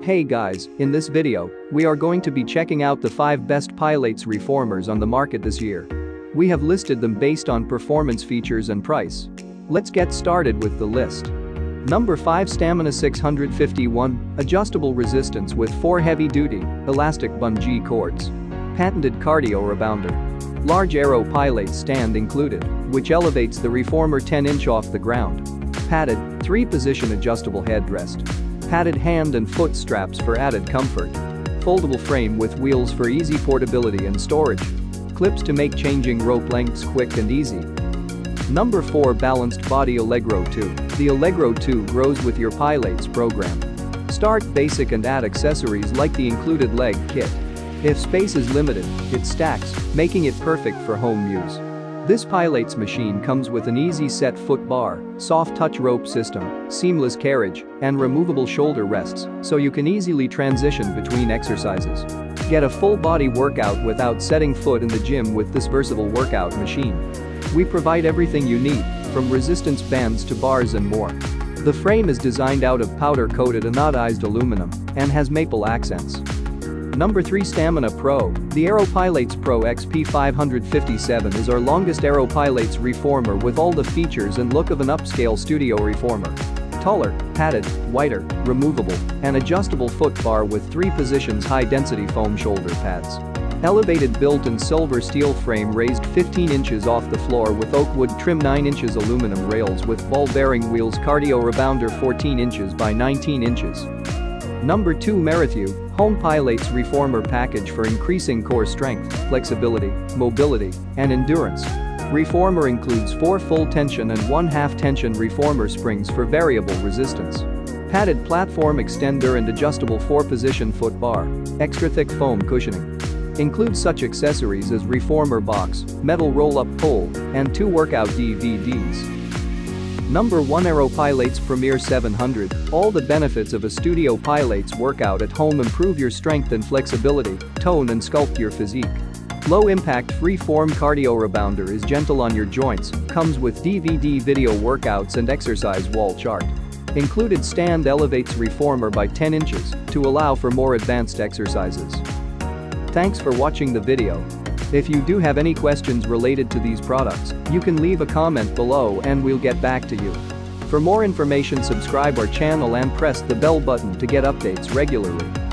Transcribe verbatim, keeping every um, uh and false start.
Hey guys, in this video, we are going to be checking out the five best Pilates reformers on the market this year. We have listed them based on performance features and price. Let's get started with the list. Number five Stamina six fifty-one, adjustable resistance with four heavy-duty, elastic bungee cords. Patented cardio rebounder. Large aero Pilates stand included, which elevates the reformer ten inch off the ground. Padded, three position adjustable headrest. Padded hand and foot straps for added comfort. Foldable frame with wheels for easy portability and storage. Clips to make changing rope lengths quick and easy. Number four Balanced Body Allegro two. The Allegro two grows with your Pilates program. Start basic and add accessories like the included leg kit. If space is limited, it stacks, making it perfect for home use. This Pilates machine comes with an easy set foot bar, soft touch rope system, seamless carriage, and removable shoulder rests, so you can easily transition between exercises. Get a full body workout without setting foot in the gym with this versatile workout machine. We provide everything you need, from resistance bands to bars and more. The frame is designed out of powder-coated anodized aluminum and has maple accents. Number three Stamina Pro. The Aero Pilates Pro X P five fifty-seven is our longest Aero Pilates reformer with all the features and look of an upscale studio reformer. Taller, padded, wider, removable, and adjustable foot bar with three positions high-density foam shoulder pads. Elevated built-in silver steel frame raised fifteen inches off the floor with oak wood trim nine inches aluminum rails with ball bearing wheels cardio rebounder fourteen inches by nineteen inches. Number two Merrithew. Home Pilates Reformer Package for increasing core strength, flexibility, mobility, and endurance. Reformer includes four full tension and one half tension reformer springs for variable resistance. Padded platform extender and adjustable four position foot bar. Extra thick foam cushioning. Includes such accessories as reformer box, metal roll-up pole, and two workout D V Ds. Number one Aero Pilates Premier seven hundred. All the benefits of a studio Pilates workout at home improve your strength and flexibility, tone and sculpt your physique. Low-impact free-form cardio rebounder is gentle on your joints, comes with D V D video workouts and exercise wall chart. Included stand elevates reformer by ten inches to allow for more advanced exercises. Thanks for watching the video. If you do have any questions related to these products, you can leave a comment below and we'll get back to you. For more information, subscribe our channel and press the bell button to get updates regularly.